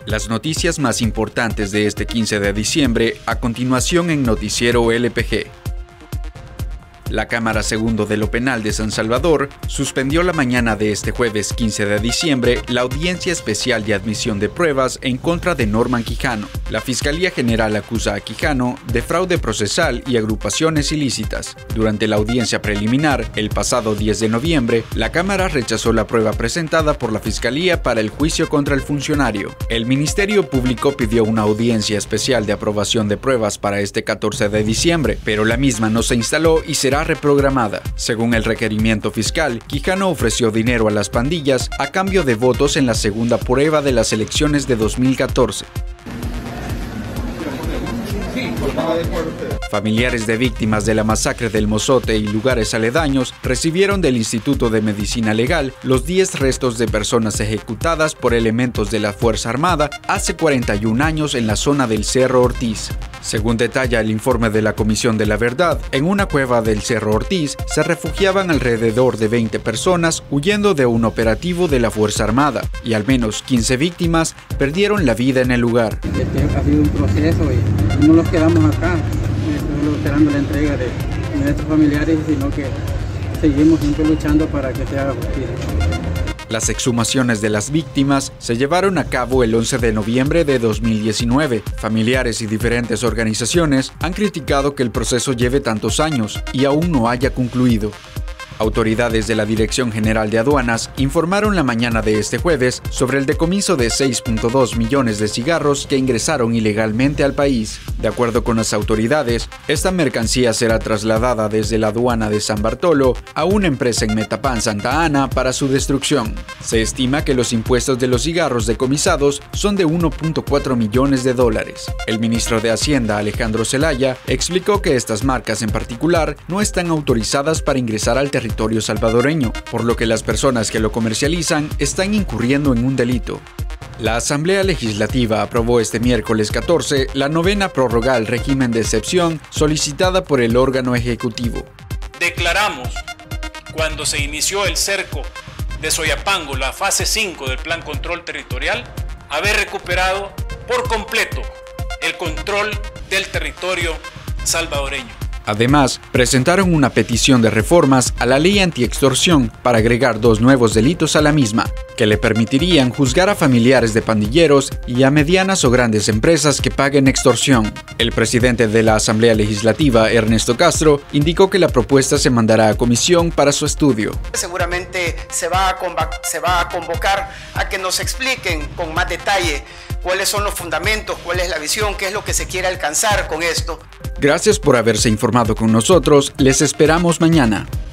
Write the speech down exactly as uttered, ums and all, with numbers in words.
Las noticias más importantes de este quince de diciembre, a continuación en Noticiero L P G. La Cámara Segundo de lo Penal de San Salvador suspendió la mañana de este jueves quince de diciembre la audiencia especial de admisión de pruebas en contra de Norman Quijano. La Fiscalía General acusa a Quijano de fraude procesal y agrupaciones ilícitas. Durante la audiencia preliminar, el pasado diez de noviembre, la Cámara rechazó la prueba presentada por la Fiscalía para el juicio contra el funcionario. El Ministerio Público pidió una audiencia especial de aprobación de pruebas para este catorce de diciembre, pero la misma no se instaló y será reprogramada. Según el requerimiento fiscal, Quijano ofreció dinero a las pandillas a cambio de votos en la segunda prueba de las elecciones de dos mil catorce. Familiares de víctimas de la masacre del Mozote y lugares aledaños recibieron del Instituto de Medicina Legal los diez restos de personas ejecutadas por elementos de la Fuerza Armada hace cuarenta y un años en la zona del Cerro Ortiz. Según detalla el informe de la Comisión de la Verdad, en una cueva del Cerro Ortiz se refugiaban alrededor de veinte personas huyendo de un operativo de la Fuerza Armada y al menos quince víctimas perdieron la vida en el lugar. Este ha sido un proceso y no nos quedamos acá solo esperando la entrega de nuestros familiares, sino que seguimos siempre luchando para que se haga justicia. Las exhumaciones de las víctimas se llevaron a cabo el once de noviembre de dos mil diecinueve. Familiares y diferentes organizaciones han criticado que el proceso lleve tantos años y aún no haya concluido. Autoridades de la Dirección General de Aduanas informaron la mañana de este jueves sobre el decomiso de seis punto dos millones de cigarros que ingresaron ilegalmente al país. De acuerdo con las autoridades, esta mercancía será trasladada desde la aduana de San Bartolo a una empresa en Metapán, Santa Ana, para su destrucción. Se estima que los impuestos de los cigarros decomisados son de uno punto cuatro millones de dólares. El ministro de Hacienda, Alejandro Zelaya, explicó que estas marcas en particular no están autorizadas para ingresar al territorio territorio salvadoreño, por lo que las personas que lo comercializan están incurriendo en un delito. La Asamblea Legislativa aprobó este miércoles catorce la novena prórroga al régimen de excepción solicitada por el órgano ejecutivo. Declaramos, cuando se inició el cerco de Soyapango, la fase cinco del Plan Control Territorial, haber recuperado por completo el control del territorio salvadoreño. Además, presentaron una petición de reformas a la ley antiextorsión para agregar dos nuevos delitos a la misma, que le permitirían juzgar a familiares de pandilleros y a medianas o grandes empresas que paguen extorsión. El presidente de la Asamblea Legislativa, Ernesto Castro, indicó que la propuesta se mandará a comisión para su estudio. Seguramente se va a, se va a convocar a que nos expliquen con más detalle cuáles son los fundamentos, cuál es la visión, qué es lo que se quiere alcanzar con esto. Gracias por haberse informado con nosotros, les esperamos mañana.